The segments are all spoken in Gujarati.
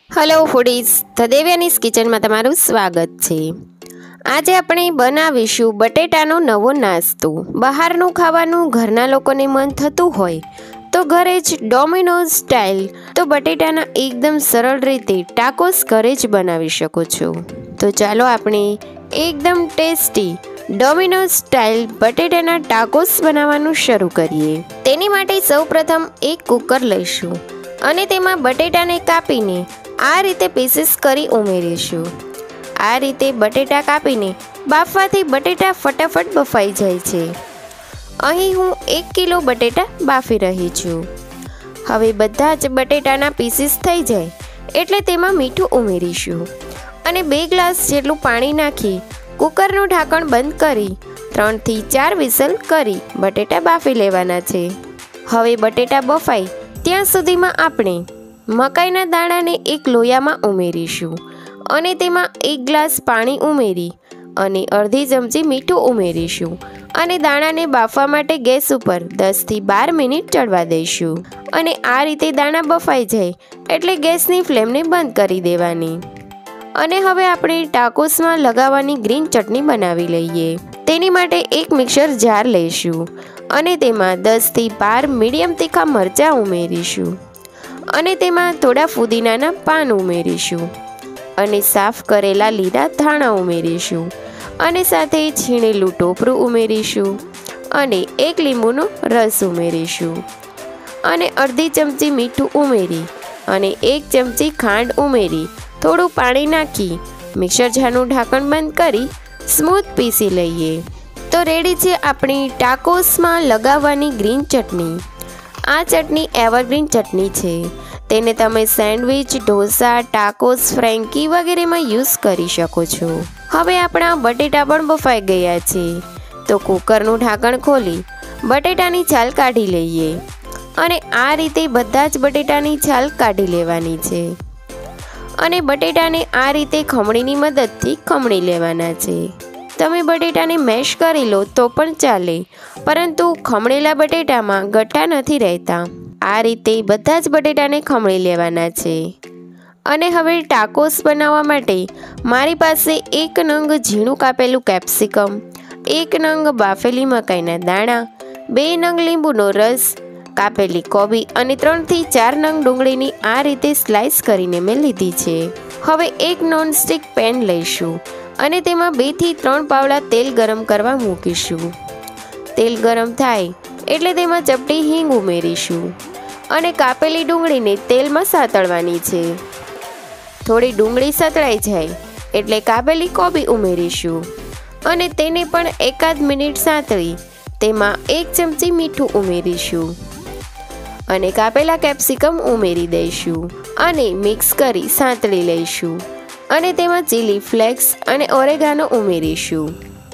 હેલો ફૂડીઝ, ધ દેવ્યાનીઝ કિચનમાં તમારું સ્વાગત છે। આજે આપણે બનાવીશું બટેટાનો નવો નાસ્તો। બહારનું ખાવાનું ઘરના લોકોને મન થતું હોય તો ઘરે જ ડોમિનોઝ સ્ટાઇલ તો બટેટાના એકદમ સરળ રીતે ટાકોસ ઘરે જ બનાવી શકો છો। તો ચાલો આપણે એકદમ ટેસ્ટી ડોમિનોઝ સ્ટાઇલ બટેટાના ટાકોસ બનાવવાનું શરૂ કરીએ। તેની માટે સૌપ્રથમ એક કુકર લઈશું અને તેમાં બટેટાને કાપીને આ રીતે પીસીસ કરી ઉમેરીશું। આ રીતે બટેટા કાપીને બાફવાથી બટેટા ફટાફટ બફાઈ જાય છે। અહીં હું 1 કિલો બટેટા બાફી રહી છું। હવે બધા જ બટેટાના પીસીસ થઈ જાય એટલે તેમાં મીઠું ઉમેરીશું અને 2 ગ્લાસ જેટલું પાણી નાખી કુકરનું ઢાંકણ બંધ કરી 3 થી 4 વિસલ કરી બટેટા બાફી લેવાના છે। હવે બટેટા બફાય ત્યાં સુધીમાં આપણે મકાઈના દાણાને એક લોયામાં ઉમેરીશું અને તેમાં 1 ગ્લાસ પાણી ઉમેરી અને અડધી ચમચી મીઠું ઉમેરીશું અને દાણાને બાફવા માટે ગેસ ઉપર 10 થી 12 મિનિટ ચડવા દઈશું અને આ રીતે દાણા બફાઈ જાય એટલે ગેસની ફ્લેમને બંધ કરી દેવાની। અને હવે આપણે ટાકોસમાં લગાવવાની ગ્રીન ચટણી બનાવી લઈએ। તેની માટે એક મિક્સર જાર લઈશું અને તેમાં 10 થી 12 મીડિયમ તીખા મરચાં ઉમેરીશું અને તેમાં થોડા ફુદીનાના પાન ઉમેરીશું અને સાફ કરેલા લીલા ધાણા ઉમેરીશું અને સાથે છીણેલું ટોપરું ઉમેરીશું અને 1 લીંબુનો રસ ઉમેરીશું અને અડધી ચમચી મીઠું ઉમેરી અને 1 ચમચી ખાંડ ઉમેરી થોડું પાણી નાખી મિક્સર જારનું ઢાંકણ બંધ કરી સ્મૂથ પીસી લઈએ। તો રેડી છે આપણી ટાકોસમાં લગાવવાની ગ્રીન ચટણી। આ ચટણી એવરગ્રીન ચટણી છે। તેને તમે સેન્ડવિચ, ઢોસા, ટાકોસ, ફ્રેન્કી વગેરેમાં યુઝ કરી શકો છો। હવે આપણા બટેટા પણ બફાઈ ગયા છે તો કુકરનું ઢાંકણ ખોલી બટેટાની છાલ કાઢી લઈએ અને આ રીતે બધા જ બટેટાની છાલ કાઢી લેવાની છે અને બટેટાને આ રીતે ખમણીની મદદથી ખમણી લેવાના છે। તમે બટેટાને મેશ કરી લો તો પણ ચાલે, પરંતુ ખમણેલા બટેટામાં ગઠ્ઠા નથી રહેતા। આ રીતે બધા જ બટેટાને ખમણી લેવાના છે અને હવે ટાકોસ બનાવવા માટે મારી પાસે 1 નંગ ઝીણું કાપેલું કેપ્સિકમ, 1 નંગ બાફેલી મકાઈના દાણા, 2 નંગ લીંબુનો રસ, કાપેલી કોબી અને 3 થી 4 નંગ ડુંગળીની આ રીતે સ્લાઇસ કરીને મેં લીધી છે। હવે એક નોનસ્ટિક પેન લઈશું અને તેમાં 2 થી 3 પાવડા તેલ ગરમ કરવા મૂકીશું। તેલ ગરમ થાય એટલે તેમાં ચપટી હિંગ ઉમેરીશું અને કાપેલી ડુંગળીને તેલમાં સાતળવાની છે। થોડી ડુંગળી સતળાઈ જાય એટલે કાપેલી કોબી ઉમેરીશું અને તેને પણ એકાદ મિનિટ સાતળી તેમાં 1 ચમચી મીઠું ઉમેરીશું અને કાપેલા કેપ્સિકમ ઉમેરી દઈશું અને મિક્સ કરી સાંતળી લઈશું અને તેમાં ચીલી ફ્લેક્સ અને ઓરેગાનો ઉમેરીશું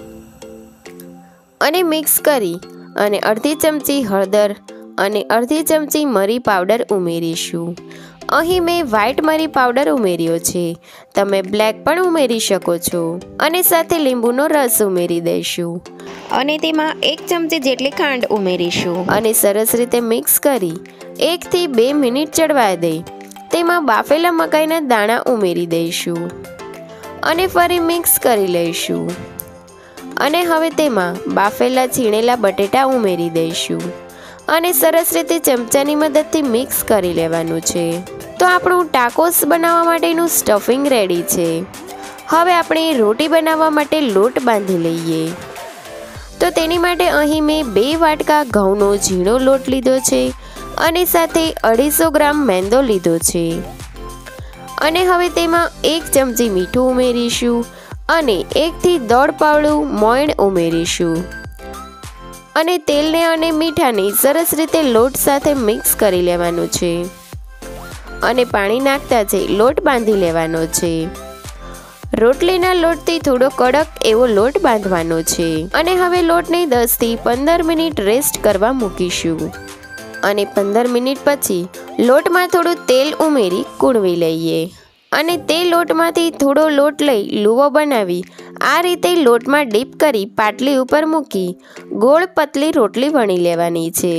અને મિક્સ કરી અને અડધી ચમચી હળદર અને અડધી ચમચી મરી પાવડર ઉમેરીશું। અહીં મેં વ્હાઈટ મરી પાવડર ઉમેર્યો છે, તમે બ્લેક પણ ઉમેરી શકો છો અને સાથે લીંબુનો રસ ઉમેરી દઈશું અને તેમાં 1 ચમચી જેટલી ખાંડ ઉમેરીશું અને સરસ રીતે મિક્સ કરી 1 થી 2 મિનિટ ચડવા દઈ તેમાં બાફેલા મકાઈના દાણા ઉમેરી દઈશું અને ફરી મિક્સ કરી લઈશું અને હવે તેમાં બાફેલા છીણેલા બટેટા ઉમેરી દઈશું અને સરસ રીતે ચમચાની મદદથી મિક્સ કરી લેવાનું છે। તો આપણું ટાકોસ બનાવવા માટેનું સ્ટફિંગ રેડી છે। હવે આપણે રોટી બનાવવા માટે લોટ બાંધી લઈએ। તો તેની માટે અહીં મેં 2 વાટકા ઘઉંનો ઝીણો લોટ લીધો છે અને સાથે 250 ગ્રામ મેંદો લીધો છે અને હવે તેમાં 1 ચમચી મીઠું ઉમેરીશું અને 1 થી 1.5 પાવડું મોયણ ઉમેરીશું અને તેલને અને મીઠાને સરસ રીતે લોટ સાથે મિક્સ કરી લેવાનું છે અને પાણી નાખતા જ લોટ બાંધી લેવાનો છે। રોટલીના લોટથી થોડો કડક એવો લોટ બાંધવાનો છે અને હવે લોટને 10 થી 15 મિનિટ રેસ્ટ કરવા મૂકીશું અને 15 મિનિટ પછી લોટમાં થોડું તેલ ઉમેરી કૂણવી લઈએ અને તે લોટમાંથી થોડો લોટ લઈ લુવો બનાવી આ રીતે લોટમાં ડીપ કરી પાટલી ઉપર મૂકી ગોળ પતલી રોટલી વણી લેવાની છે।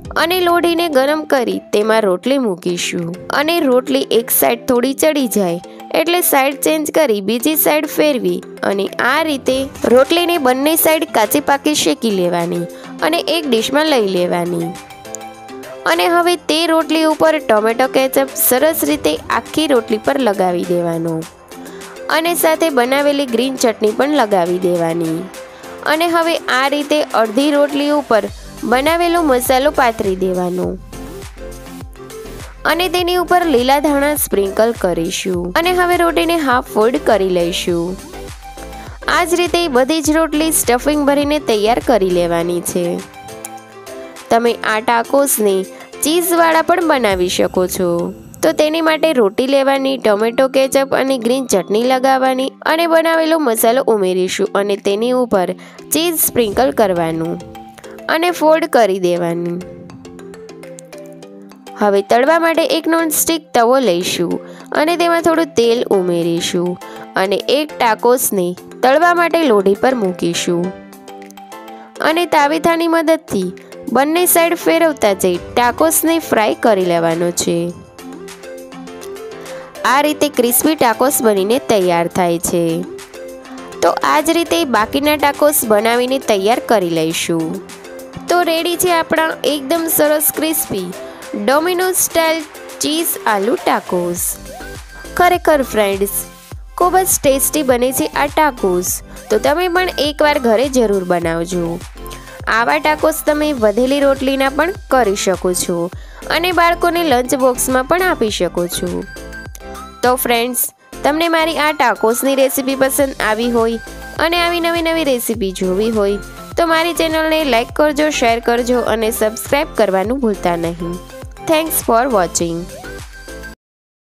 અને લોઢીને ગરમ કરી તેમાં રોટલી મૂકીશું અને રોટલી એક સાઈડ થોડી ચડી જાય એટલે સાઈડ ચેન્જ કરી બીજી સાઈડ ફેરવી અને આ રીતે રોટલીની બંને સાઈડ કાચી પાકી શેકી લેવાની અને એક ડીશમાં લઈ લેવાની। અને હવે તે રોટલી ઉપર ટોમેટો કેચઅપ સરસ રીતે આખી રોટલી પર લગાવી દેવાનો અને સાથે બનાવેલી ગ્રીન ચટણી પણ લગાવી દેવાની। અને હવે આ રીતે અડધી રોટલી ઉપર બનાવેલો મસાલો પાથરી દેવાનો અને તેની ઉપર લીલા ધાણા સ્પ્રિંકલ કરીશું અને હવે રોટીને હાફ ફોલ્ડ કરી લઈશું। આ જ રીતે બધી જ રોટલી સ્ટફિંગ ભરીને તૈયાર કરી લેવાની છે। તમે આ ટાકોસને ચીઝવાળા પણ બનાવી શકો છો। તો તેની માટે રોટી લેવાની, ટોમેટો કેચઅપ અને ગ્રીન ચટણી લગાવવાની અને બનાવેલો મસાલો ઉમેરીશું અને તેની ઉપર ચીઝ સ્પ્રિંકલ કરવાનું અને ફોલ્ડ કરી દેવાનું। હવે તળવા માટે એક નોનસ્ટિક તવો લઈશું અને તેમાં થોડું તેલ ઉમેરીશું અને એક ટાકોસને તળવા માટે લોઢી પર મૂકીશું અને તાવેથાની મદદથી બંને સાઈડ ફેરવતા જઈ ટાકોસને ફ્રાય કરી લેવાનો છે। આ રીતે ક્રિસ્પી ટાકોસ બનીને તૈયાર થાય છે। તો આ જ રીતે બાકીના ટાકોસ બનાવીને તૈયાર કરી લઈશું। તો રેડી છે આપણા એકદમ સરસ ક્રિસ્પી ડોમિનોઝ સ્ટાઇલ ચીઝ આલુ ટાકોસ। ખરેખર ફ્રેન્ડ્સ ખૂબ જ ટેસ્ટી બને છે આ ટાકોસ, તો તમે પણ એકવાર ઘરે જરૂર બનાવજો। આવા ટાકોસ તમે વધેલી રોટલીના પણ કરી શકો છો અને બાળકોને લંચ બોક્સમાં પણ આપી શકો છો। તો ફ્રેન્ડ્સ, તમને મારી આ ટાકોસની રેસીપી પસંદ આવી હોય અને આવી નવી રેસીપી જોવી હોય તો મારી ચેનલને લાઈક કરજો, શેર કરજો અને સબસ્ક્રાઈબ કરવાનું ભૂલતા નહીં। Thanks for watching.